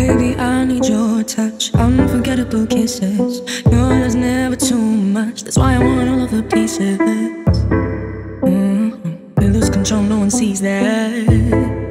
Baby, I need your touch, unforgettable kisses. No, there's never too much, that's why I want all of the pieces. We lose control, no one sees that.